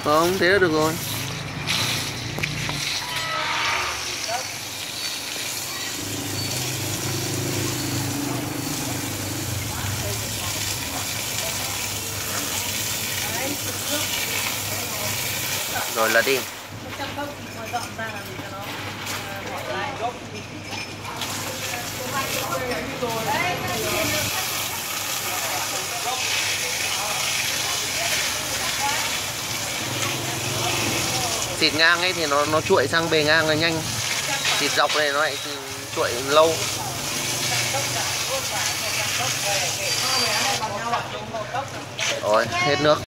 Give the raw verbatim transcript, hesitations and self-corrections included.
Không, thế là được rồi. Rồi là đi. Xịt ngang ấy thì nó nó chuội sang bề ngang là nhanh. Xịt dọc này nó lại chuội lâu. Rồi, hết nước.